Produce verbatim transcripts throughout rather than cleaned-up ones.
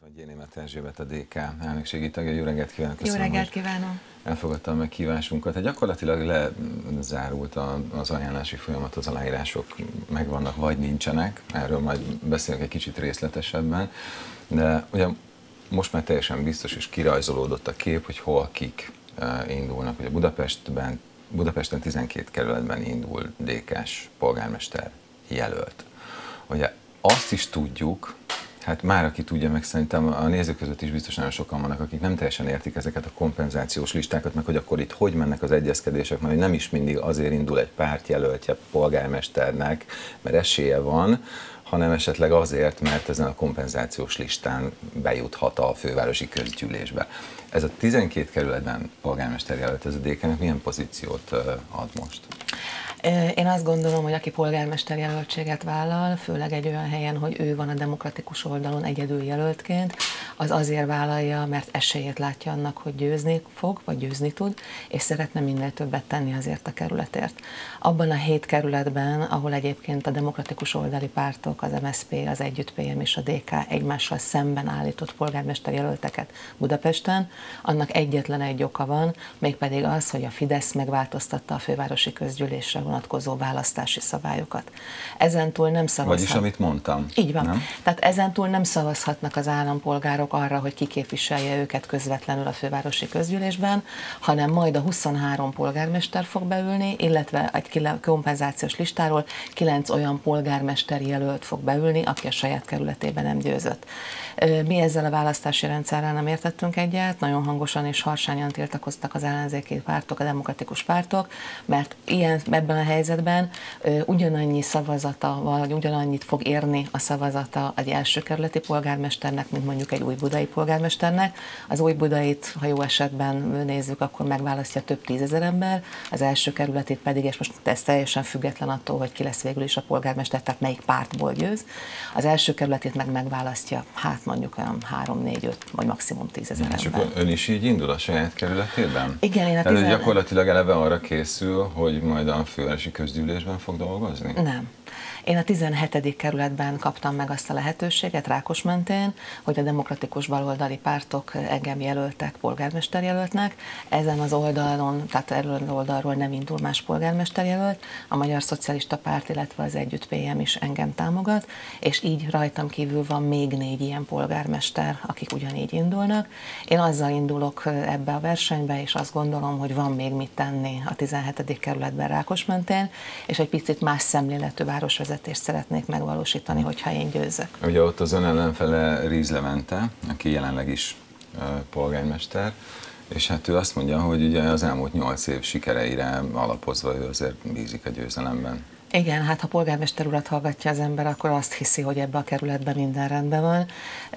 Gyéni Erzsébet, a dé ká elnökségi tagja. Jó reggelt kívánok! Jó reggelt kívánom! Elfogadta a meghívásunkat. Hát gyakorlatilag lezárult az ajánlási folyamat, az aláírások megvannak vagy nincsenek. Erről majd beszélünk egy kicsit részletesebben. De ugye most már teljesen biztos és kirajzolódott a kép, hogy hol kik indulnak. Ugye Budapestben, Budapesten tizenkét kerületben indul dé ká-s polgármester jelölt. Ugye azt is tudjuk, hát már aki tudja, meg szerintem a nézők között is biztos nagyon sokan vannak, akik nem teljesen értik ezeket a kompenzációs listákat, meg hogy akkor itt hogy mennek az egyezkedések, mert nem is mindig azért indul egy pártjelöltje polgármesternek, mert esélye van, hanem esetleg azért, mert ezen a kompenzációs listán bejuthat a fővárosi közgyűlésbe. Ez a tizenkét kerületben polgármester jelölt, ez a dé ká-nek milyen pozíciót ad most? Én azt gondolom, hogy aki polgármester jelöltséget vállal, főleg egy olyan helyen, hogy ő van a demokratikus oldalon egyedül jelöltként, az azért vállalja, mert esélyét látja annak, hogy győzni fog, vagy győzni tud, és szeretne minél többet tenni azért a kerületért. Abban a hét kerületben, ahol egyébként a demokratikus oldali pártok, az em es zé pé, az Együtt pé em és a dé ká egymással szemben állított polgármester jelölteket Budapesten, annak egyetlen egy oka van, mégpedig az, hogy a Fidesz megváltoztatta a fővárosi közgyűlésre vonatkozó választási szabályokat. Ezentúl nem szavazhat... Vagyis amit mondtam. Így van. Nem? Tehát ezentúl nem szavazhatnak az állampolgárok arra, hogy ki képviselje őket közvetlenül a fővárosi közgyűlésben, hanem majd a huszonhárom polgármester fog beülni, illetve egy kompenzációs listáról kilenc olyan polgármester jelölt fog beülni, aki a saját kerületében nem győzött. Mi ezzel a választási rendszerrel nem értettünk egyet, nagyon hangosan és harsányan tiltakoztak az ellenzéki pártok, a demokratikus pártok, mert ilyen, ebben a helyzetben ugyanannyi szavazata, vagy ugyanannyit fog érni a szavazata egy első kerületi polgármesternek, mint mondjuk egy újbudai polgármesternek. Az újbudait, ha jó esetben nézzük, akkor megválasztja több tízezer ember, az első kerületét pedig, és most ez teljesen független attól, hogy ki lesz végül is a polgármester, tehát melyik pártból győz, az első kerületét meg megválasztja, hát mondjuk olyan három, négy, öt, vagy maximum tízezer ember. És akkor ön is így indul a saját kerületében? Igen, én a tizen... tizen... gyakorlatilag eleve arra készül, hogy majd a fővárosi közgyűlésben fog dolgozni? Nem. Én a tizenhetedik kerületben kaptam meg azt a lehetőséget Rákosmentén, hogy a demokratikus baloldali pártok engem jelöltek polgármesterjelöltnek. Ezen az oldalon, tehát erről az oldalról nem indul más polgármesterjelölt, a Magyar Szocialista Párt, illetve az Együtt pé em is engem támogat, és így rajtam kívül van még négy ilyen polgármester, akik ugyanígy indulnak. Én azzal indulok ebbe a versenybe, és azt gondolom, hogy van még mit tenni a tizenhetedik kerületben Rákosmentén, és egy picit más szemléletű városvezetést szeretnék megvalósítani, hogyha én győzök. Ugye ott az ön ellenfele Ríz Levente, aki jelenleg is uh, polgármester, és hát ő azt mondja, hogy ugye az elmúlt nyolc év sikereire alapozva ő azért bízik a győzelemben. Igen, hát ha polgármester urat hallgatja az ember, akkor azt hiszi, hogy ebbe a kerületben minden rendben van.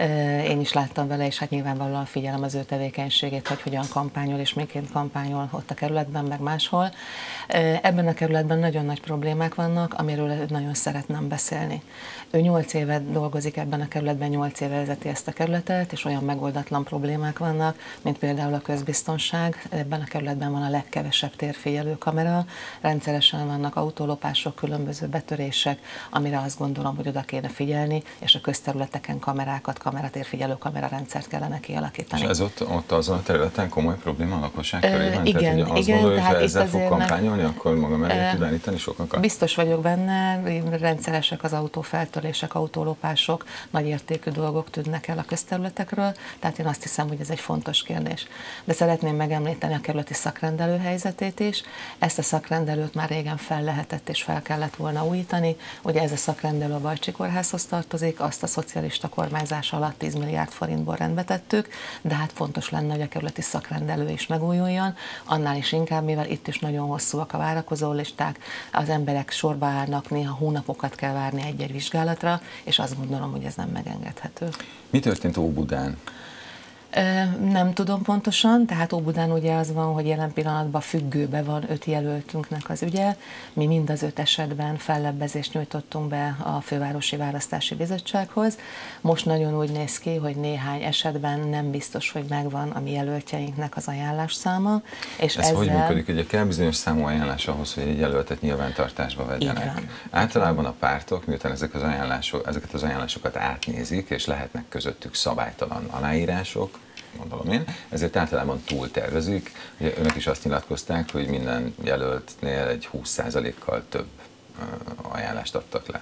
Én is láttam vele, és hát nyilvánvalóan figyelem az ő tevékenységét, hogy hogyan kampányol, és miként kampányol ott a kerületben, meg máshol. Ebben a kerületben nagyon nagy problémák vannak, amiről nagyon szeretném beszélni. Ő nyolc éve dolgozik ebben a kerületben, nyolc éve vezeti ezt a kerületet, és olyan megoldatlan problémák vannak, mint például a közbiztonság. Ebben a kerületben van a legkevesebb térfigyelő kamera, rendszeresen vannak autólopások, különböző betörések, amire azt gondolom, hogy oda kéne figyelni, és a közterületeken kamerákat, kameratérfigyelő kamerarendszert kellene kialakítani. És ez ott, ott azon a területen komoly probléma a lakosság körében? Igen, tehát, ugye azt igen, gondolja, hogy ha ezzel fog azért kampányolni, akkor maga mellé tud állítani sokakat? Biztos vagyok benne, rendszeresek az autófeltörések, autólopások, nagyértékű dolgok tűnnek el a közterületekről, tehát én azt hiszem, hogy ez egy fontos kérdés. De szeretném megemlíteni a kerületi szakrendelő helyzetét is. Ezt a szakrendelőt már régen fel lehetett és fel kellett volna újítani. Ugye ez a szakrendelő a Bajcsi Kórházhoz tartozik, azt a szocialista kormányzás alatt tíz milliárd forintból rendbe tettük, de hát fontos lenne, hogy a kerületi szakrendelő is megújuljon, annál is inkább, mivel itt is nagyon hosszúak a várakozó listák, az emberek sorba állnak, néha hónapokat kell várni egy-egy vizsgálatra, és azt gondolom, hogy ez nem megengedhető. Mi történt Óbudán? Nem tudom pontosan, tehát Óbudán ugye az van, hogy jelen pillanatban függőben van öt jelöltünknek az ügye. Mi mind az öt esetben fellebbezést nyújtottunk be a Fővárosi Választási Bizottsághoz. Most nagyon úgy néz ki, hogy néhány esetben nem biztos, hogy megvan a mi jelöltjeinknek az ajánlásszáma. És Ez ezzel... hogy működik? Ugye kell bizonyos számú ajánlás ahhoz, hogy egy jelöltet nyilvántartásba vegyenek. Általában a pártok, miután ezek az ajánlások, ezeket az ajánlásokat átnézik, és lehetnek közöttük szabálytalan aláírások, gondolom én, ezért általában túltervezik. Ugye önök is azt nyilatkozták, hogy minden jelöltnél egy húsz százalékkal több ajánlást adtak le.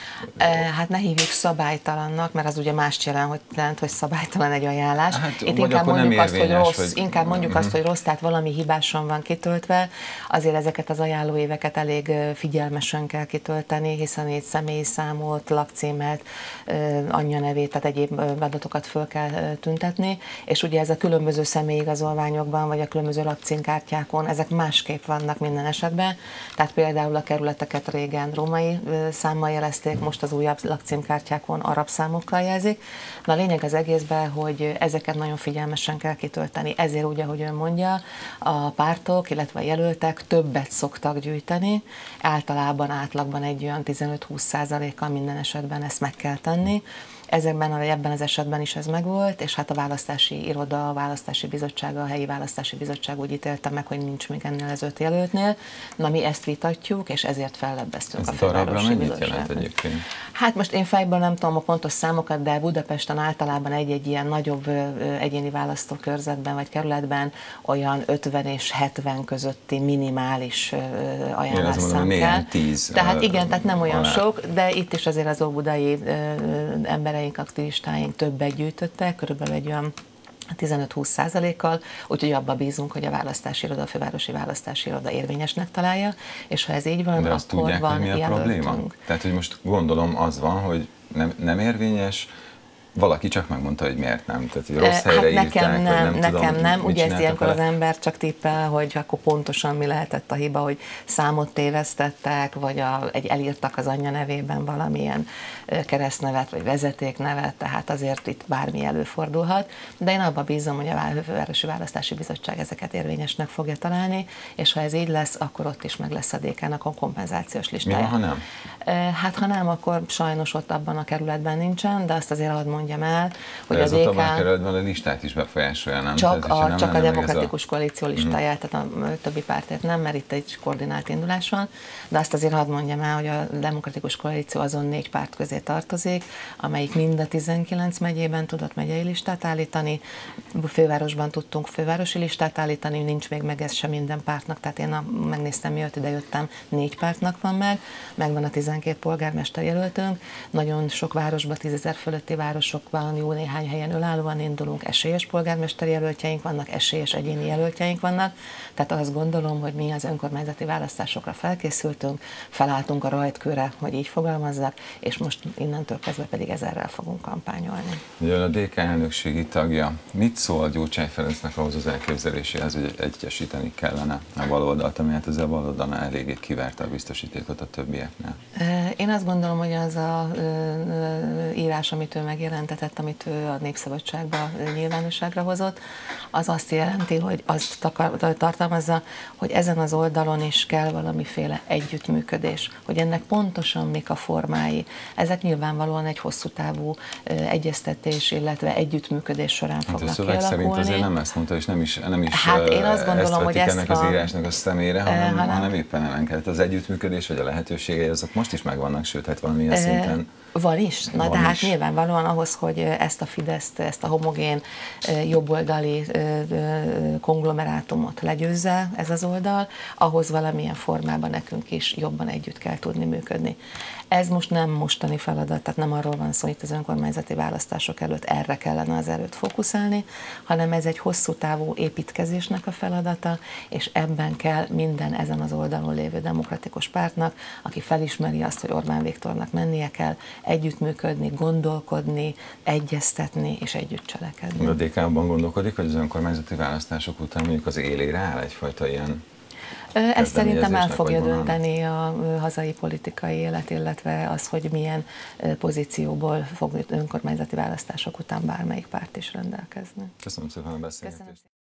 Hát ne hívjuk szabálytalannak, mert az ugye mást jelent, hogy, jelent, hogy szabálytalan egy ajánlás. Hát, Itt inkább mondjuk, azt, hogy rossz, vagy... inkább mondjuk uh-huh. azt, hogy rossz, tehát valami hibásan van kitöltve. Azért ezeket az ajánlóéveket elég figyelmesen kell kitölteni, hiszen itt személyi számot, lakcímet, anyja nevét, tehát egyéb adatokat föl kell tüntetni. És ugye ez a különböző személyigazolványokban, vagy a különböző lakcímkártyákon, ezek másképp vannak minden esetben. Tehát például a kerületeket régen római számmal jelezték, most az újabb lakcímkártyákon arab számokkal jelzik. Na a lényeg az egészben, hogy ezeket nagyon figyelmesen kell kitölteni. Ezért úgy, ahogy ön mondja, a pártok, illetve a jelöltek többet szoktak gyűjteni. Általában átlagban egy olyan tizenöt-húsz százalékkal minden esetben ezt meg kell tenni. Ezekben, ebben az esetben is ez megvolt, és hát a választási iroda, a választási bizottsága, a helyi választási bizottság úgy ítélte meg, hogy nincs még ennél az öt jelöltnél. Na mi ezt vitatjuk, és ezért fellebbeztünk ez a Fővárosi Bizottságban. Hát most én fejből nem tudom a pontos számokat, de Budapesten általában egy-egy ilyen nagyobb egyéni választókörzetben vagy kerületben olyan ötven és hetven közötti minimális ajánlásszám kell. tíz Tehát igen, tehát nem olyan alá. sok, de itt is azért az óbudai embereink, aktivistáink többet gyűjtöttek, körülbelül egy olyan tizenöt-húsz százalékkal, úgyhogy abba bízunk, hogy a választási iroda, a Fővárosi Választási Iroda érvényesnek találja, és ha ez így van, de azt akkor tudják, van mi a probléma? Tehát, hogy most gondolom az van, hogy nem, nem érvényes, valaki csak megmondta, hogy miért nem. Tehát, hogy rossz helyre hát nekem írták, nem, nem nekem tudom, nem. Ugye ezt ilyenkor vele? Az ember csak tippel, hogy akkor pontosan mi lehetett a hiba, hogy számot tévesztettek, vagy a, egy elírtak az anyja nevében valamilyen keresztnevet, vagy vezetéknevet, tehát azért itt bármi előfordulhat. De én abban bízom, hogy a Fővárosi Választási Bizottság ezeket érvényesnek fogja találni, és ha ez így lesz, akkor ott is meg lesz a dé ká-nak a kompenzációs listája. Mi van, ha nem? Hát ha nem, akkor sajnos ott abban a kerületben nincsen, de azt azért hadd mondjam el, hogy de a ez dé ká... ott abban a kerületben a listát is befolyásolja, nem? Csak tehát, a, csak a Demokratikus a... Koalíció listáját, mm. tehát a többi pártért nem, mert itt egy koordinált indulás van, de azt azért hadd mondjam el, hogy a Demokratikus Koalíció azon négy párt közé tartozik, amelyik mind a tizenkilenc megyében tudott megyei listát állítani, fővárosban tudtunk fővárosi listát állítani, nincs még meg ez sem minden pártnak, tehát én a, megnéztem, miatt ide jöttem, négy pártnak van meg, megvan a tizenkét polgármester jelöltünk, nagyon sok városban, tízezer fölötti városokban, jó néhány helyen önállóan indulunk, esélyes polgármester jelöltjeink vannak, esélyes egyéni jelöltjeink vannak, tehát azt gondolom, hogy mi az önkormányzati választásokra felkészültünk, felálltunk a rajtkőre, hogy így fogalmazzak, és most innentől kezdve pedig ezerrel fogunk kampányolni. Ugye a dé ká elnökségi tagja. Mit szól Gyurcsány Ferencnek ahhoz az elképzeléséhez, hogy egyesíteni kellene a baloldalt, amelyet az a baloldalnál eléggé kiverte a biztosítékot a többieknél? Én azt gondolom, hogy az a írás, amit ő megjelentetett, amit ő a Népszabadságba nyilvánosságra hozott, az azt jelenti, hogy azt tartalmazza, hogy ezen az oldalon is kell valamiféle együttműködés, hogy ennek pontosan mik a formái. Ezek nyilvánvalóan egy hosszú távú egyeztetés, illetve együttműködés során fognak kialakulni. Hát a szöveg szerint azért nem ezt mondta, és nem is, nem is hát én azt gondolom, hogy ennek van, az írásnak a szemére, hanem, hanem, hanem éppen ellenkezett. Az együttműködés vagy a lehetőségei, azok most is megvannak, sőt, hát valamilyen e, szinten. Van is. Na, van de hát is. Nyilvánvalóan ahhoz, hogy ezt a Fideszt, ezt a homogén, jobboldali konglomerátumot legyőzze ez az oldal, ahhoz valamilyen formában nekünk is jobban együtt kell tudni működni. Ez most nem mostani feladat, tehát nem arról van szó, hogy itt az önkormányzati választások előtt erre kellene az erőt fókuszálni, hanem ez egy hosszú távú építkezésnek a feladata, és ebben kell minden ezen az oldalon lévő demokratikus pártnak, aki felismeri azt, hogy Orbán Viktornak mennie kell, együttműködni, gondolkodni, egyeztetni és együtt cselekedni. A dé ká-ban gondolkodik, hogy az önkormányzati választások után mondjuk az élére áll egyfajta ilyen Ezt szerintem el fogja dönteni a hazai politikai élet, illetve az, hogy milyen pozícióból fog önkormányzati választások után bármelyik párt is rendelkezni. Köszönöm szépen a beszélgetést.